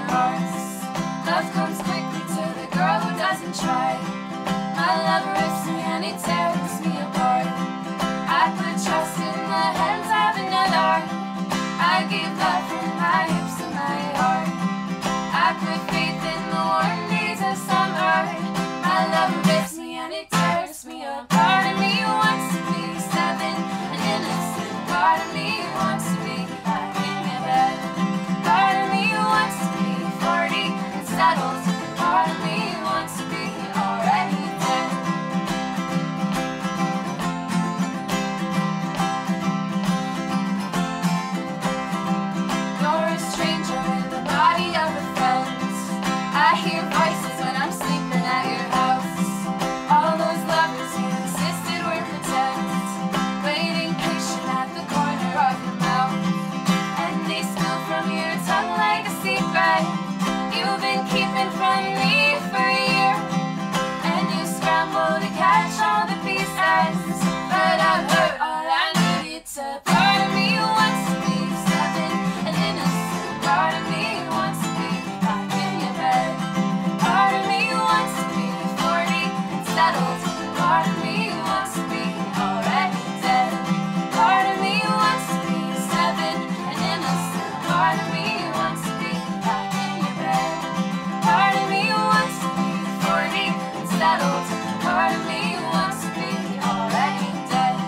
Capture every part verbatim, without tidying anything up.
hearts. Love comes quickly to the girl who doesn't try. My love rips me and he tears me apart. I put trust in the hands of another. I give love from my hips to my heart. I put faith in the warm days of summer. My love rips me and it tears me apart. Part of me wants to be seven, an innocent part of me wants to be back in your bed. Part of me wants to be forty and settled. Part of me wants to be already dead. You're a stranger in the body of a friend. I hear voices when I'm sleeping at your house. All those lovers you insisted were pretend, waiting patient at the corner of your mouth. And they spill from your tongue like a secret you've been keeping from me for a year. And you scramble to catch all the pieces, but I've heard all I needed to. Part of me wants to be seven, an innocent part of me wants to be back in your bed. Part of me wants to be forty and settled. Part of me wants to be already dead. Part of me wants to be seven, an innocent part of me wants to be back in your bed. Part of me wants to be forty and settled. Part of me wants to be already dead.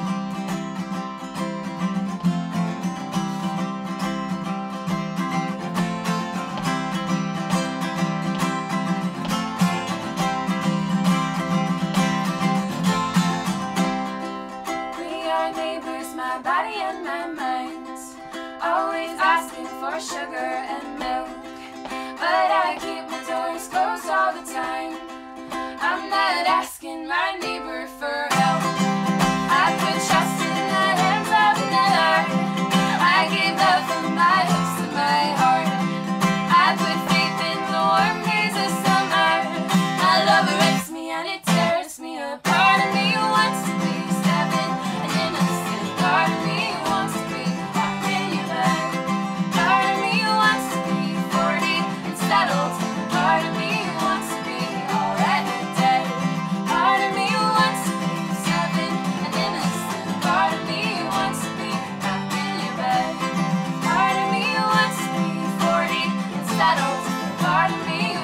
We are neighbors, my body and my mind, always asking for sugar and milk. But I keep my doors closed all the time. I'm not asking my neighbor for help. I put trust in the hands of another. I gave love from my hips to my heart. I put faith in the warm days of summer. My love rips me and it tears me apart. Part of me wants to be seven, an innocent part of me wants to be back in your bed. Part of me wants to be forty and settled. Part of me wants to be already dead. Part of me wants to be seven, an innocent part of me wants to be back in your bed. Part of me wants to be forty and settled. Part of me